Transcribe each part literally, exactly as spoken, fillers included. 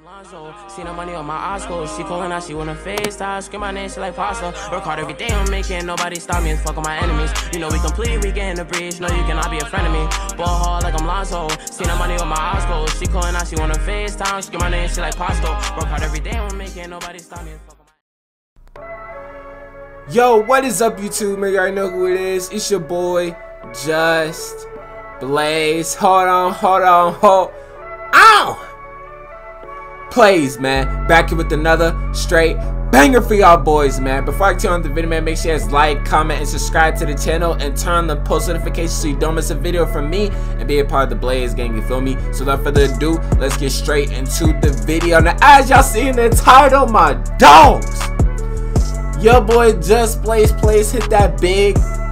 Lonzo, see no money on my eyes closed. She calling out, she wanna FaceTime. Scream my name, she like pasta. Work hard every day on making nobody stop me and fuck on my enemies. You know we complete, we get in the breach. No, you cannot be a friend of me. Ball hard like I'm Lonzo, see no money on my eyes closed. She calling out, she wanna FaceTime. Scream my name, she like pasta. Work hard every day on making nobody stop me and fuck on my. Yo, what is up, YouTube? Man, you already know who it is. It's your boy, Just Blaze. Hold on, hold on, hold. Ow! Plays, man. Back here with another straight banger for y'all boys, man. Before I turn on the video, man, make sure you guys like, comment, and subscribe to the channel, and turn on the post notifications so you don't miss a video from me and be a part of the Blaze gang, you feel me? So without further ado, let's get straight into the video. Now, as y'all see in the title, my dogs, your boy Just Blaze Plays hit that big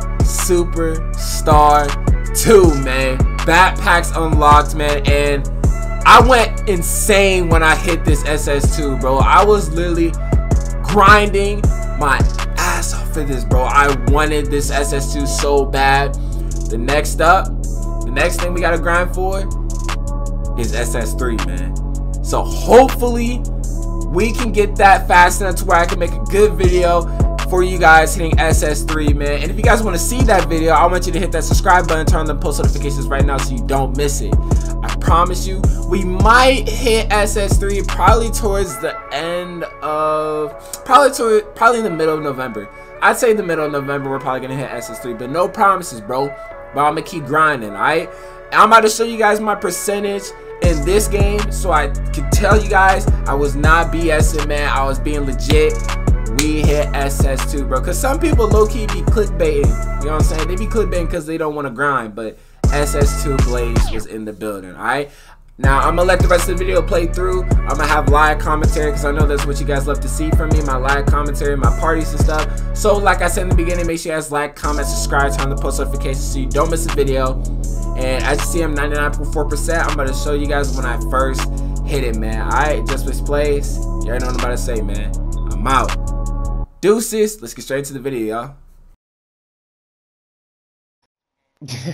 Superstar two, man. Backpacks unlocked, man, and I went insane when I hit this S S two, bro. I was literally grinding my ass off for this, bro. I wanted this S S two so bad. The next up, the next thing we gotta grind for is S S three, man. So hopefully we can get that fast enough to where I can make a good video for you guys hitting S S three, man. And if you guys want to see that video, I want you to hit that subscribe button, turn on the post notifications right now so you don't miss it. I promise you, we might hit S S three probably towards the end of, probably to, probably in the middle of November. I'd say the middle of November we're probably gonna hit S S three, but no promises, bro. But I'm gonna keep grinding, alright? I'm about to show you guys my percentage in this game so I can tell you guys I was not BSing, man. I was being legit. We hit S S two, bro. Because some people low-key be clickbaiting. You know what I'm saying? They be clickbaiting because they don't want to grind. But S S two Blaze was in the building, alright? Now, I'm going to let the rest of the video play through. I'm going to have live commentary because I know that's what you guys love to see from me. My live commentary, my parties and stuff. So, like I said in the beginning, make sure you guys like, comment, subscribe, turn on the post notifications so you don't miss a video. And as you see, I'm ninety-nine point four percent. I'm about to show you guys when I first hit it, man. Alright, Just Blaze Plays. You already know what I'm about to say, man. I'm out. Deuces. Let's get straight into the video, y'all.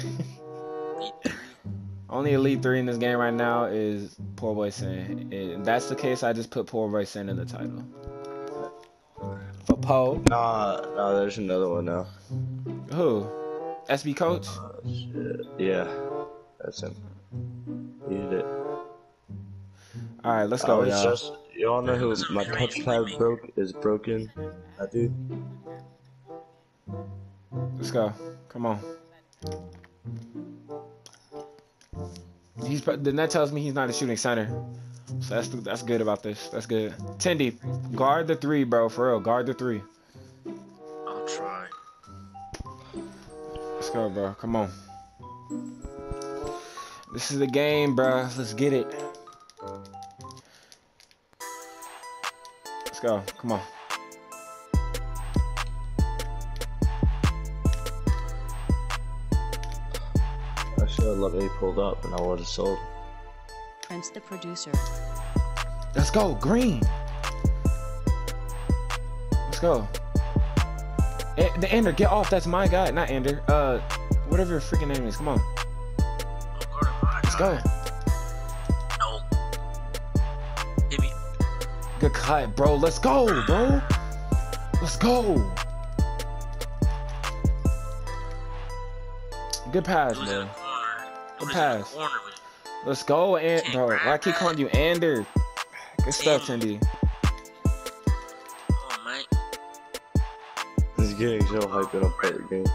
Only Elite three in this game right now is Poor Boy Sin. If that's the case, I just put Poor Boy Sin in the title. For Poe. Nah, nah, there's another one now. Who? S B Coach? Oh, shit. Yeah, that's him. He did it. Alright, let's go, y'all. Just, y'all know who my touchpad broke is broken? That dude. Let's go. Come on. He's then that tells me he's not a shooting center. So that's that's good about this. That's good. Tendy, guard the three, bro. For real, guard the three. I'll try. Let's go, bro. Come on. This is the game, bro. Let's get it. Let's go. Come on. I should have let me pulled up and I would have sold. Prince the producer. Let's go, green. Let's go. A the Ender, get off. That's my guy, not Ender. Uh, whatever your freaking name is. Come on. Let's go. No. Hit me. Good cut, bro. Let's go, bro. Let's go. Good pass, bro. Good pass. Let's go, and bro. Why I keep calling you Ander? Good stuff, Trendy. Oh, man. This getting so hyped up for the game.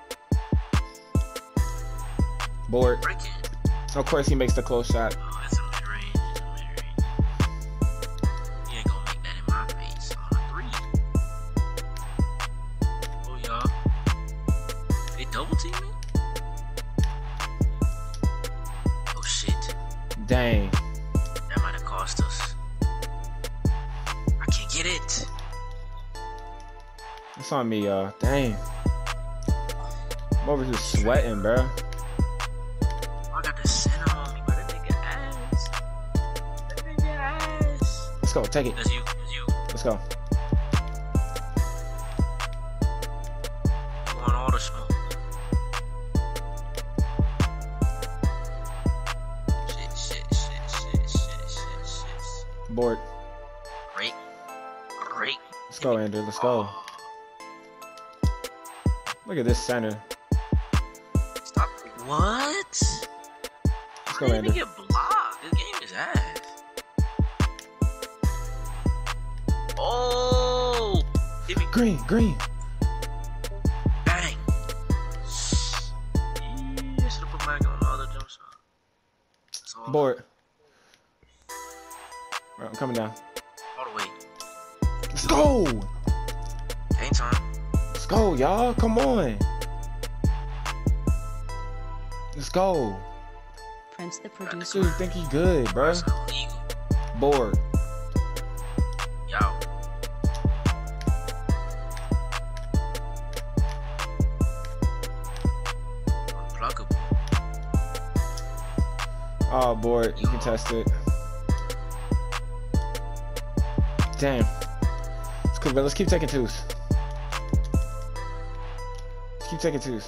Board. Of course, he makes the close shot. Oh, that's a mid range. That's a mid range. You ain't gonna make that in my face. Oh, three. Oh, y'all. They double team me? Oh, shit. Dang. That might have cost us. I can't get it. It's on me, y'all. Dang. I'm over here sweating, bro. I got the center on me, but that nigga ass. That nigga ass. Let's go. Take it. That's you. That's you. Let's go. You want all the smoke. Shit, shit, shit, shit, shit, shit, shit. Board. Great. Great. Let's go, Andrew. Let's go. Look at this center. Stop. What? Let's go, I didn't Andrew. even get blocked. This game is ass. Oh! Hit me. Green, green. Bang. Yeah, should have put back on the other jump shot. That's all. Board. Right, I'm coming down. All the way. Let's go. Game time. Let's go, y'all. Come on. Let's go. Prince the Dude, producer. think he good, bro. That's illegal. Board. Yo. Unpluggable. Oh, board. You can test it. Damn. It's cool, but let's keep taking twos. Let's keep taking twos.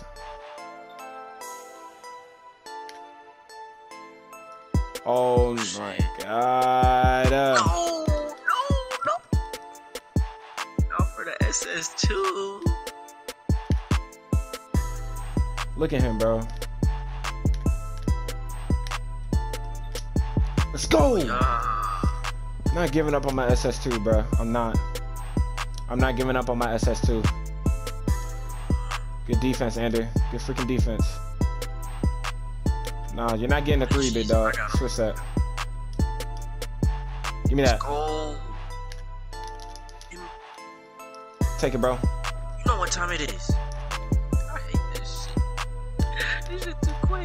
Oh my god. Uh, No, no, no. Not for the S S two. look at him, bro. Let's go. Yeah. Not giving up on my S S two, bro. I'm not. I'm not giving up on my S S two. Good defense, Andrew. Good freaking defense. Nah, you're not getting a three, big dog. Switch that. Give me that. Go. You, Take it, bro. you know what time it is. I hate this shit. This shit too quick.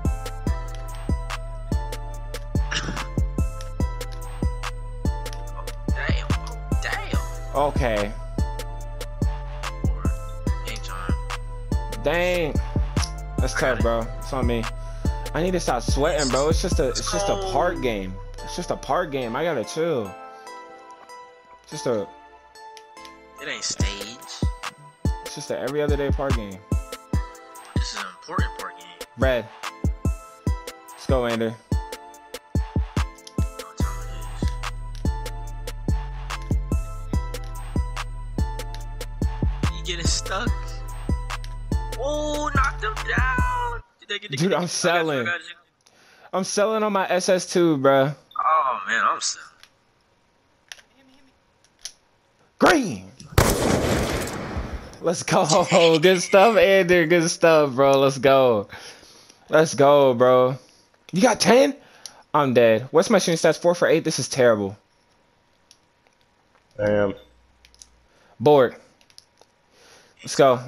Oh, damn. Oh, damn. Okay. Or game time. Dang. That's tough, bro. It's on me. I need to stop sweating, bro. It's just a it's just a part game. It's just a part game. I gotta chill. Just a It ain't stage. it's just a every other day part game. This is an important part game. Red. Let's go, Ander. You know what time it is. You getting stuck? Oh, knocked him down. Dude, I'm selling. I'm selling on my S S two, bro. Oh man, I'm selling. Green. Let's go. Good stuff, Ander. Good stuff, bro. Let's go. Let's go, bro. You got ten? I'm dead. What's my shooting stats? Four for eight. This is terrible. I am. Board. Let's go.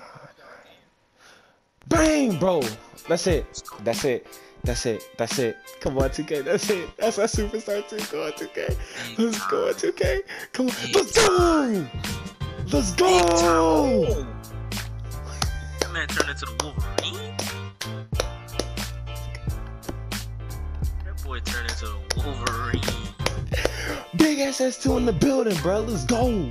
Bang, bro. That's it. That's it. That's it. That's it. Come on, two K. That's it. That's my superstar two. Go on, two K. Let's go on, two K. Come on. Let's go. Let's go. That man turned into the Wolverine. That boy turned into the Wolverine. Big S S two in the building, bro. Let's go.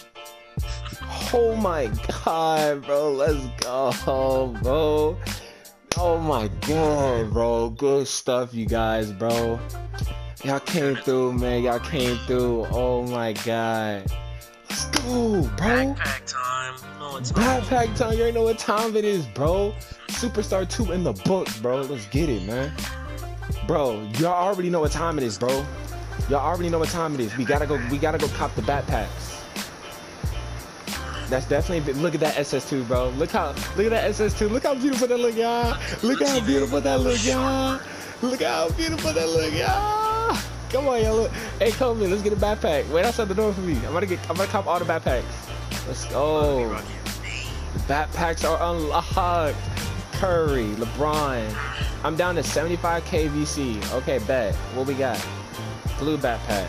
Oh my god, bro. Let's go, bro. Oh my god, bro. Good stuff, you guys, bro. Y'all came through, man. Y'all came through. Oh my god. Let's go, bro. Backpack time. You know what time. Backpack time. You already know what time it is, bro. Superstar two in the books, bro. Let's get it, man. Bro, y'all already know what time it is, bro. Y'all already know what time it is. We gotta go. We gotta go cop the backpacks. That's definitely. Look at that S S two, bro. Look how. Look at that S S two. Look how beautiful that look, y'all. Look how beautiful that look, y'all. Look how beautiful that look, y'all. Come on, y'all. Look. Hey, come in. Let's get a backpack. Wait outside the door for me. I'm gonna get. I'm gonna cop all the backpacks. Let's go. Backpacks are unlocked. Curry, LeBron. I'm down to seventy-five K V C. Okay, bet. What we got? Blue backpack.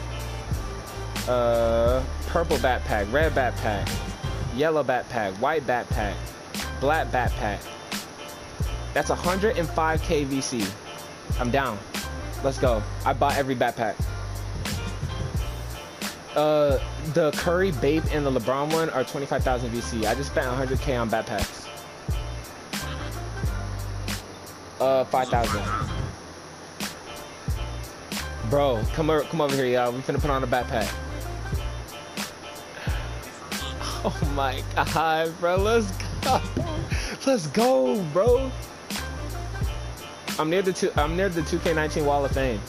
Uh, purple backpack. Red backpack. Yellow backpack. White backpack. Black backpack. That's one hundred five K V C. I'm down. Let's go. I bought every backpack. Uh, the Curry, Bape, and the LeBron one are twenty-five thousand V C. I just spent one hundred K on backpacks. Uh, five thousand. Bro, come over, come over here, y'all. We finna put on a backpack. Oh my god, bro. Let's go. Let's go, bro. I'm near the two. I'm near the two K nineteen Wall of Fame.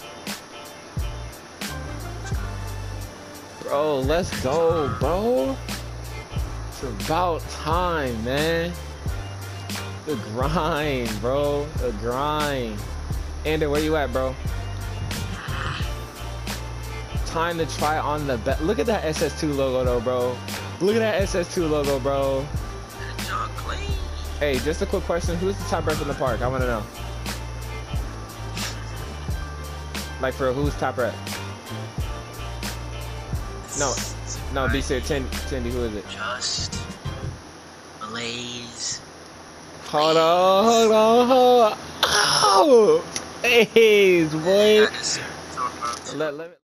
Bro, let's go, bro. It's about time, man. The grind, bro. The grind. Ander, where you at, bro? Time to try on the bet. Look at that S S two logo, though, bro. Look at that S S two logo, bro. Hey, just a quick question. Who's the top rep in the park? I want to know. Like, for who's top rep? No, no, be serious. Tindy, who is it? Just Blaze. Hold on, hold on, hold on. Oh! Hey, boy. Let, let me